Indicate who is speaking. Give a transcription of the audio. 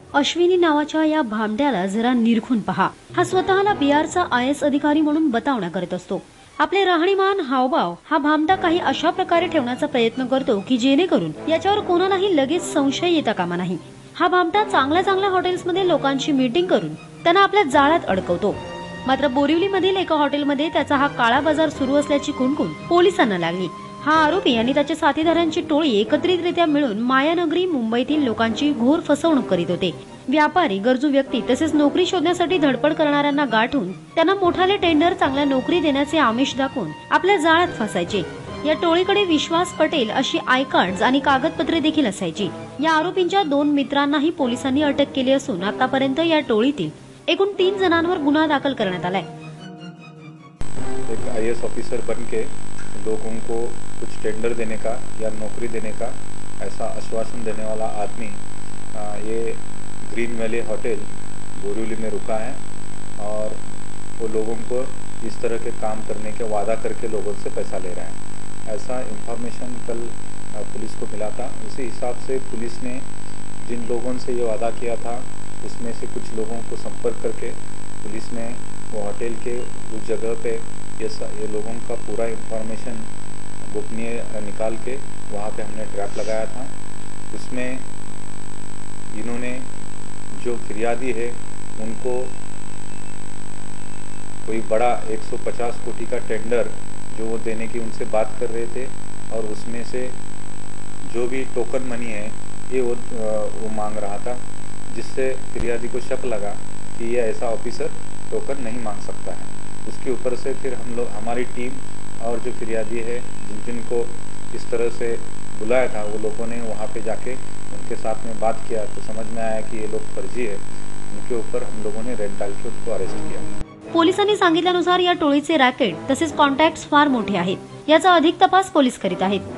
Speaker 1: अश्विनी नावाच्या या भामट्याला जरा निरखून पहा। हा स्वतःला बिहारचा IAS अधिकारी म्हणून बतावण्या करत असतो। आपले राहणीमान हावभाव हा भामटा काही अशा प्रकारे ठेवण्याचा प्रयत्न करतो की जेणेकरून याच्यावर कोणालाही लगेच संशय येता कामा नाही। हा भामटा चांगल्या हॉटेल्समध्ये लोकांची मीटिंग करून त्यांना आपल्या जाळ्यात अडकवतो। मात्र बोरिवलीमधील एका हॉटेलमध्ये त्याचा हा काळा बाजार सुरू असल्याची कुणकुण पोलिसांना लागली। हा आरोपी आणि त्याच्या साथीदारांची टोळी एकत्रितरित्या मिळून मायानगरी मुंबईतील लोकांची घोर फसवणूक करीत होते। व्यापारी, गरजू व्यक्ती तसेच नोकरी शोधण्यासाठी धडपड करणाऱ्यांना गाठून त्यांना मोठाले टेंडर, चांगल्या नोकरी देण्याचे आमिष दाखवून आपल्या जाळ्यात फसायचे। या टोळीकडे विश्वास पटेल अशी आय कार्ड्स आणि कागदपत्रे देखील असायची। या आरोपींच्या 2 मित्रांनाही पोलिसांनी अटक केली असून आतापर्यंत या टोळीतील एकूण 3 जणांवर गुन्हा दाखल करण्यात आलाय।
Speaker 2: एक IAS ऑफिसर बनके लोगों को कुछ टेंडर देने का या नौकरी देने का ऐसा आश्वासन देने वाला आदमी ये ग्रीन वैली होटल बोरिवली में रुका है और वो लोगों को इस तरह के काम करने के वादा करके लोगों से पैसा ले रहा है। ऐसा इंफॉर्मेशन कल पुलिस को मिला था। उसी हिसाब से पुलिस ने जिन लोगों से ये वादा किया था उसमें से कुछ लोगों को संपर्क करके पुलिस ने वो होटल के उस जगह पे ये लोगों का पूरा इंफॉर्मेशन गोपनीय निकाल के वहाँ पे हमने ट्रैप लगाया था। उसमें इन्होंने जो फिरियादी है उनको कोई बड़ा 150 कोटी का टेंडर जो वो देने की उनसे बात कर रहे थे और उसमें से जो भी टोकन मनी है ये वो मांग रहा था, जिससे फिरियादी को शक लगा कि ये ऐसा ऑफिसर टोकन नहीं मांग सकता है। उसके ऊपर से फिर हम लोग, हमारी टीम और जो फिरियादी है जिनको इस तरह से बुलाया था वो लोगों ने वहाँ पे जाके उनके साथ में बात किया तो समझ में आया कि ये लोग फर्जी है। उनके ऊपर हम लोगों ने रेड डाल के उनको अरेस्ट किया।
Speaker 1: पोलिसांनी सांगितल्यानुसार या टोळीचे रॅकेट तसेच कॉन्टॅक्ट्स फार मोठे आहेत। याचा अधिक तपास पोलीस करीत आहेत।